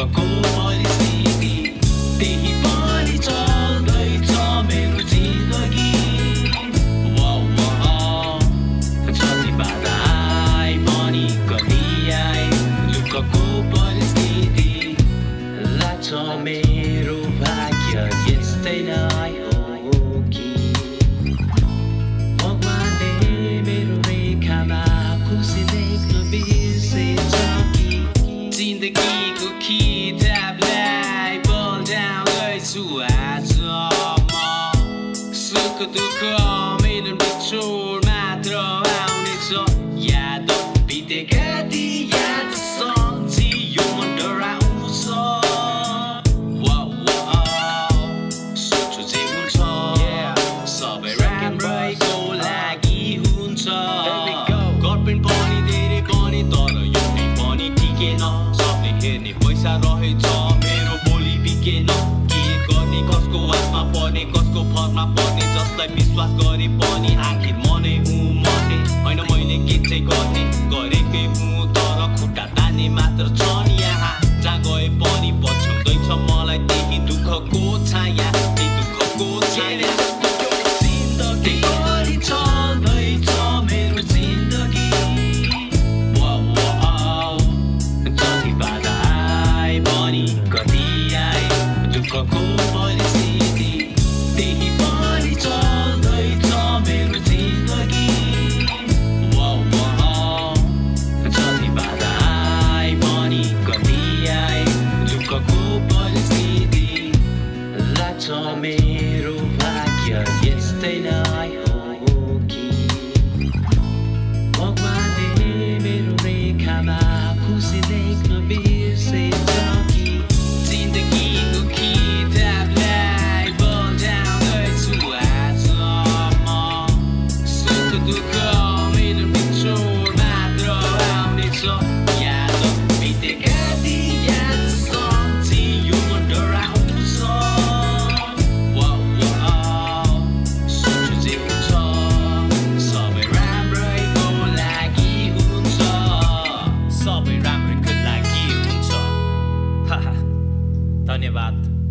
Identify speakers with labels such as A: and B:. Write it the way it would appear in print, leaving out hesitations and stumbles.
A: दुःखको परिस्थिति त्यही पनि चल्दैछ मेरो जिन्दगी जति बाधा आए पनि कति आए दुःखको परिस्थिति लाग्छ मेरो भाग्य यस्तै नै हो कि भगवानले मेरो रेखामा खुसी देख्न बिर्सेछ कि जिन्दगीको किताबलाई पल्टाउँदैछु आज म सुख दुःख मेरो बिछोड मात्र आउनेछ याद बितेका ती याद सम्झियो मन डराउँछ सोच्छु जे हुन्छ सबै राम्रैको लागि हुन्छ गर्लफ्रेन्ड पनि धेरै पनि तर एउटै पनि टिकेन सबले हेर्ने पैसा रहेछ मेरो बोली बिकेन के गर्ने कसको आशमा पर्ने कसको फरमा पर्ने जसलाई विश्वास गरे पनि आखिर मनै हुँ मर्ने होइन मैले के चाहिँ गर्ने गरेकै हुँ तर खुट्टा तान्ने मात्र छ नि यहाँ जहाँ गए पनि पछ्याउँदैछ मलाई त्यही दुःखको छाया त्यही दुःखको छाया जिन्दगी चल्दैछ मेरो जिन्दगी जति बाधा आए पनि कति आए दुःखको परिस्थिति त्यही पनि चल्दैछ मेरो जिन्दगी जति बाधा आए पनि कति आए दुःखको परिस्थिति लाग्छ मेरो भाग्य यस्तै नै हो कि भगवानले मेरो रेखामा खुसी देख्न बिर्सेछ कि जिन्दगीको किताबलाई पल्टाउँदैछु आज म सुख दुःख मेरो बिछोड मात्र आउनेछ याद बितेका ती याद सम्झियो मन डराउँछ सोच्छु जे हुन्छ सबै राम्रैको लागि हुन्छ सबै राम्रैको लागि हुन्छ धन्यवाद।